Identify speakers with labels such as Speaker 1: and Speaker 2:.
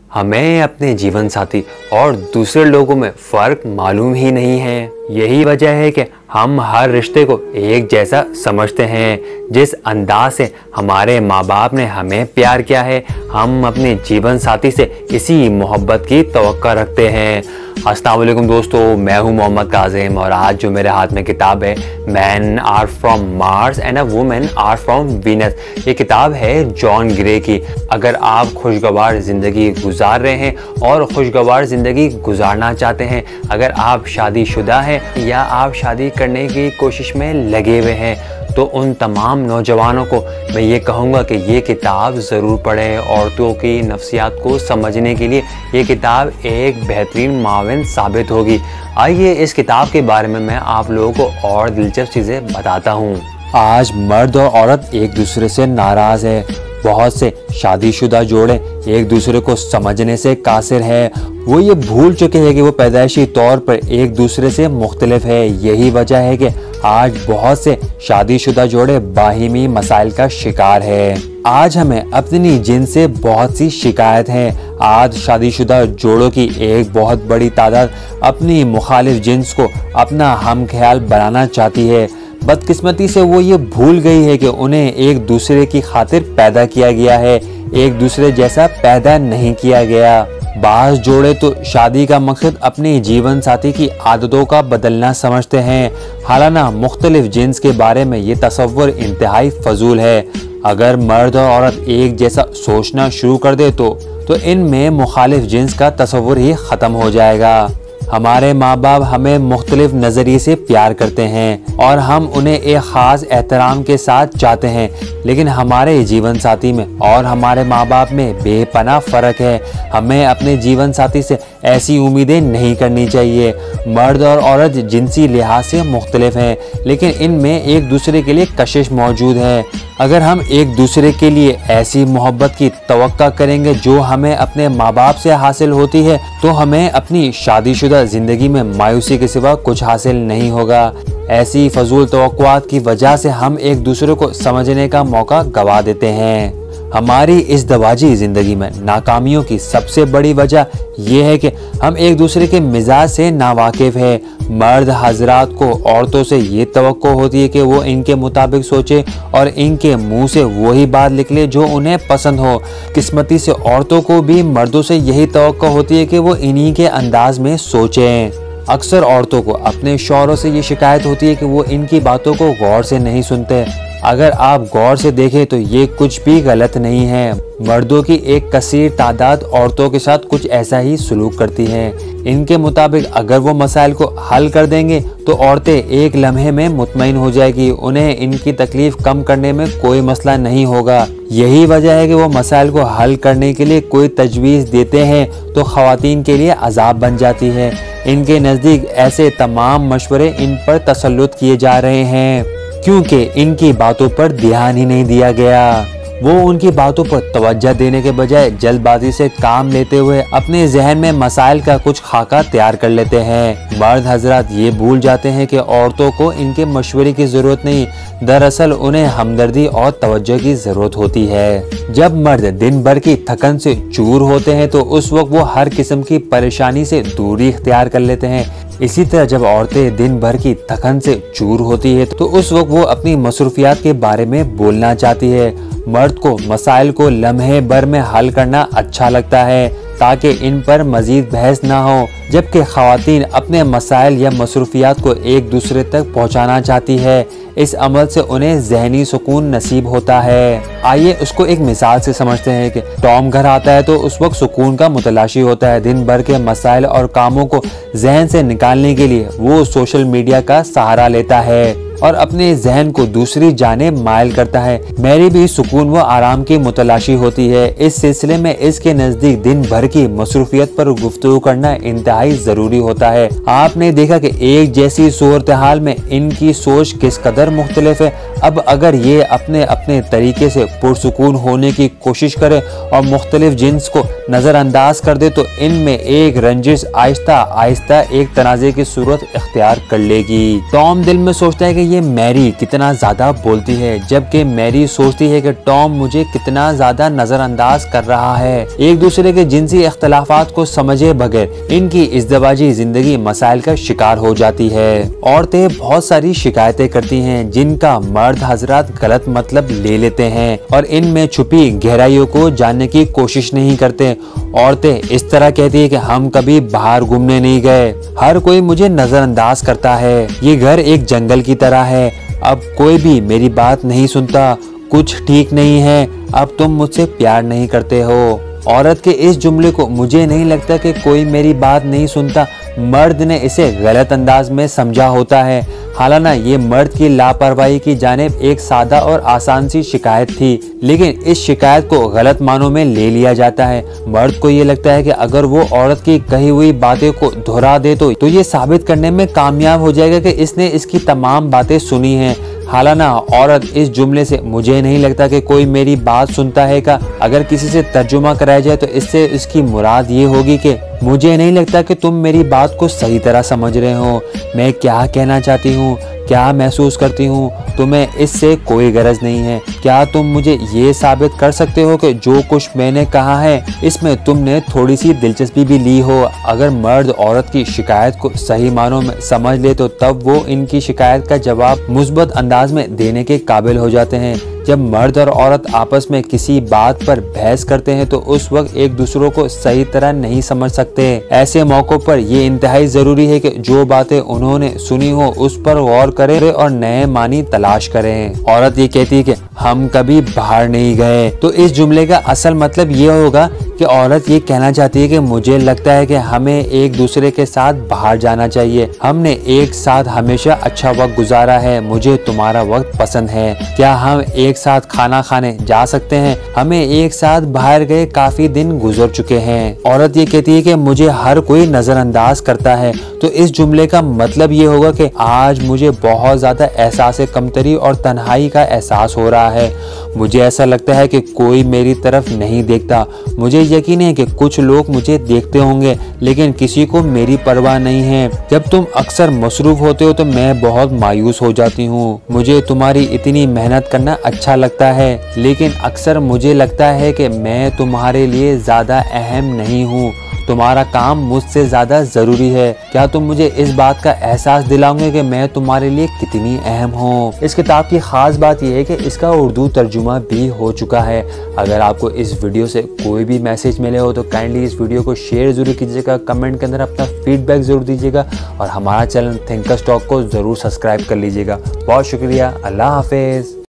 Speaker 1: हमें अपने जीवन साथी और दूसरे लोगों में फ़र्क मालूम ही नहीं है। यही वजह है कि हम हर रिश्ते को एक जैसा समझते हैं। जिस अंदाज से हमारे माँ बाप ने हमें प्यार किया है, हम अपने जीवन साथी से इसी मोहब्बत की तवक्को रखते हैं। अस्सलाम वालेकुम दोस्तों, मैं हूं मोहम्मद काजिम और आज जो मेरे हाथ में किताब है man are from Mars and a women are from Venus, ये किताब है जॉन ग्रे की। अगर आप खुशगवार ज़िंदगी गुजार रहे हैं और खुशगवार ज़िंदगी गुजारना चाहते हैं, अगर आप शादीशुदा हैं या आप शादी करने की कोशिश में लगे हुए हैं, तो उन तमाम नौजवानों को मैं ये कहूँगा कि ये किताब ज़रूर पढ़ें। औरतों की नफ्सियात को समझने के लिए ये किताब एक बेहतरीन माविन साबित होगी। आइए इस किताब के बारे में मैं आप लोगों को और दिलचस्प चीज़ें बताता हूँ। आज मर्द और औरत एक दूसरे से नाराज़ है। बहुत से शादीशुदा जोड़े एक दूसरे को समझने से कासिर है। वो ये भूल चुके हैं कि वो पैदाइशी तौर पर एक दूसरे से मुख्तलिफ है। यही वजह है कि आज बहुत से शादीशुदा जोड़े बाहिमी मसाइल का शिकार है। आज हमें अपनी जिन्स से बहुत सी शिकायत है। आज शादीशुदा जोड़ों की एक बहुत बड़ी तादाद अपनी मुखालिफ जिन्स को अपना हम ख्याल बनाना चाहती है। बदकिस्मती से वो ये भूल गई है कि उन्हें एक दूसरे की खातिर पैदा किया गया है, एक दूसरे जैसा पैदा नहीं किया गया। बाज़ जोड़े तो शादी का मकसद अपने जीवन साथी की आदतों का बदलना समझते हैं। हालांकि मुख्तलिफ जिन्स के बारे में ये तसव्वुर इंतहाई फजूल है। अगर मर्द और औरत एक जैसा सोचना शुरू कर दे तो इनमें मुखालिफ जिन्स का तसव्वुर ही ख़त्म हो जाएगा। हमारे माँ बाप हमें मुख्तलिफ नज़रिए से प्यार करते हैं और हम उन्हें एक ख़ास एहतराम के साथ चाहते हैं, लेकिन हमारे जीवन साथी में और हमारे माँ बाप में बेपनाह फ़र्क है। हमें अपने जीवन साथी से ऐसी उम्मीदें नहीं करनी चाहिए। मर्द और औरत जिनसी लिहाज से मुख्तलिफ हैं, लेकिन इनमें एक दूसरे के लिए कशिश मौजूद है। अगर हम एक दूसरे के लिए ऐसी मोहब्बत की तवक्को करेंगे जो हमें अपने माँ बाप से हासिल होती है, तो हमें अपनी शादीशुदा ज़िंदगी में मायूसी के सिवा कुछ हासिल नहीं होगा। ऐसी फजूल तवक्कुआत की वजह से हम एक दूसरे को समझने का मौका गवा देते हैं। हमारी इस दवाजी ज़िंदगी में नाकामियों की सबसे बड़ी वजह यह है कि हम एक दूसरे के मिजाज से नावाकिफ़ है। मर्द हजरात को औरतों से ये तवक्को होती है कि वो इनके मुताबिक सोचे और इनके मुंह से वही बात निकले जो उन्हें पसंद हो। किस्मती से औरतों को भी मर्दों से यही तवक्को होती है कि वो इन्हीं के अंदाज में सोचें। अक्सर औरतों को अपने शौहरों से ये शिकायत होती है कि वो इनकी बातों को गौर से नहीं सुनते। अगर आप गौर से देखें तो ये कुछ भी गलत नहीं है। मर्दों की एक कसीर तादाद औरतों के साथ कुछ ऐसा ही सलूक करती हैं। इनके मुताबिक अगर वो मसाइल को हल कर देंगे तो औरतें एक लम्हे में मुतमईन हो जाएगी। उन्हें इनकी तकलीफ कम करने में कोई मसला नहीं होगा। यही वजह है कि वो मसाइल को हल करने के लिए कोई तजवीज़ देते हैं तो ख़वातीन के लिए अजाब बन जाती है। इनके नज़दीक ऐसे तमाम मशवरे इन पर तसल्लुत किए जा रहे हैं क्योंकि इनकी बातों पर ध्यान ही नहीं दिया गया। वो उनकी बातों पर तवज्जो देने के बजाय जल्दबाजी से काम लेते हुए अपने जहन में मसाइल का कुछ खाका तैयार कर लेते हैं। मर्द हजरात ये भूल जाते हैं कि औरतों को इनके मशवरे की ज़रूरत नहीं, दरअसल उन्हें हमदर्दी और तवज्जो की ज़रूरत होती है। जब मर्द दिन भर की थकन से चूर होते हैं तो उस वक्त वो हर किस्म की परेशानी से दूरी इख्तियार कर लेते हैं। इसी तरह जब औरतें दिन भर की थकन से चूर होती है तो उस वक्त वो अपनी मसरूफियात के बारे में बोलना चाहती है। मर्द को मसाइल को लम्हे भर में हल करना अच्छा लगता है ताकि इन पर मजीद बहस ना हो, जबकि ख़वातीन अपने मसाइल या मसरूफियात को एक दूसरे तक पहुँचाना चाहती है। इस अमल से उन्हें जहनी सुकून नसीब होता है। आइए उसको एक मिसाल से समझते हैं कि टॉम घर आता है तो उस वक्त सुकून का मुतलाशी होता है। दिन भर के मसाइल और कामों को जहन से निकालने के लिए वो सोशल मीडिया का सहारा लेता है और अपने जहन को दूसरी जानिब मायल करता है। मेरी भी सुकून व आराम की मुतलाशी होती है। इस सिलसिले में इसके नज़दीक दिन भर की मसरूफियत पर गुफ्तगू करना इंतहाई इंतहाई जरूरी होता है। आपने देखा कि एक जैसी सूरत हाल में इनकी सोच किस कदर मुख्तलिफ है। अब अगर ये अपने अपने तरीके से पुरसुकून होने की कोशिश करे और मुख्तलिफ जिन्स को नज़रअंदाज कर दे तो इनमें एक रंजिश आहिस्ता आहिस्ता एक तनाज़े की सूरत इख्तियार कर लेगी। टॉम दिल में सोचता है कि ये मैरी कितना ज़्यादा बोलती है, जबकि मैरी सोचती है कि टॉम मुझे कितना ज़्यादा नज़रअंदाज कर रहा है। एक दूसरे के जिनसी इख्तलाफात को समझे बगैर इनकी इज़्दिवाजी जिंदगी मसाइल का शिकार हो जाती है। औरतें बहुत सारी शिकायतें करती हैं जिनका मर्द हजरात गलत मतलब ले लेते हैं और इनमें छुपी गहराइयों को जानने की कोशिश नहीं करते। औरतें इस तरह कहती है कि हम कभी बाहर घूमने नहीं गए, हर कोई मुझे नजरअंदाज करता है, ये घर एक जंगल की तरह है, अब कोई भी मेरी बात नहीं सुनता, कुछ ठीक नहीं है, अब तुम मुझसे प्यार नहीं करते हो। औरत के इस जुमले को मुझे नहीं लगता कि कोई मेरी बात नहीं सुनता, मर्द ने इसे गलत अंदाज में समझा होता है। हालांकि ये मर्द की लापरवाही की जानिब एक सादा और आसान सी शिकायत थी, लेकिन इस शिकायत को गलत मानों में ले लिया जाता है। मर्द को ये लगता है कि अगर वो औरत की कही हुई बातें को दोहरा दे तो ये साबित करने में कामयाब हो जाएगा कि इसने इसकी तमाम बातें सुनी हैं। हालांकि औरत इस जुमले से मुझे नहीं लगता कि कोई मेरी बात सुनता है का अगर किसी से तर्जुमा कराया जाए तो इससे इसकी मुराद ये होगी कि मुझे नहीं लगता कि तुम मेरी बात को सही तरह समझ रहे हो, मैं क्या कहना चाहती हूँ, क्या महसूस करती हूँ, तुम्हें इससे कोई गरज नहीं है। क्या तुम मुझे ये साबित कर सकते हो कि जो कुछ मैंने कहा है इसमें तुमने थोड़ी सी दिलचस्पी भी ली हो। अगर मर्द औरत की शिकायत को सही मानों में समझ ले तो तब वो इनकी शिकायत का जवाब मुस्बत अंदाज में देने के काबिल हो जाते हैं। जब मर्द और औरत आपस में किसी बात पर बहस करते हैं तो उस वक्त एक दूसरों को सही तरह नहीं समझ सकते। ऐसे मौकों पर ये इंतहाई जरूरी है कि जो बातें उन्होंने सुनी हो उस पर गौर करें और नए मानी तलाश करें। औरत ये कहती है कि हम कभी बाहर नहीं गए, तो इस जुमले का असल मतलब ये होगा कि औरत ये कहना चाहती है कि मुझे लगता है कि हमें एक दूसरे के साथ बाहर जाना चाहिए, हमने एक साथ हमेशा अच्छा वक्त गुजारा है, मुझे तुम्हारा वक्त पसंद है, क्या हम एक साथ खाना खाने जा सकते हैं, हमें एक साथ बाहर गए काफी दिन गुजर चुके हैं। औरत ये कहती है कि मुझे हर कोई नजरअंदाज करता है, तो इस जुमले का मतलब ये होगा कि आज मुझे बहुत ज्यादा एहसास कमतरी और तन्हाई का एहसास हो रहा है, मुझे ऐसा लगता है कि कोई मेरी तरफ नहीं देखता, मुझे यकीन है कि कुछ लोग मुझे देखते होंगे लेकिन किसी को मेरी परवाह नहीं है। जब तुम अक्सर मसरूफ होते हो तो मैं बहुत मायूस हो जाती हूँ, मुझे तुम्हारी इतनी मेहनत करना अच्छा लगता है लेकिन अक्सर मुझे लगता है कि मैं तुम्हारे लिए ज़्यादा अहम नहीं हूँ, तुम्हारा काम मुझसे ज़्यादा ज़रूरी है। क्या तुम मुझे इस बात का एहसास दिलाओगे कि मैं तुम्हारे लिए कितनी अहम हूँ। इस किताब की ख़ास बात यह है कि इसका उर्दू तर्जुमा भी हो चुका है। अगर आपको इस वीडियो से कोई भी मैसेज मिले हो तो काइंडली इस वीडियो को शेयर ज़रूर कीजिएगा, कमेंट के अंदर अपना फीडबैक ज़रूर दीजिएगा और हमारा चैनल थिंकर्स टॉक को ज़रूर सब्सक्राइब कर लीजिएगा। बहुत शुक्रिया, अल्लाह हाफिज़।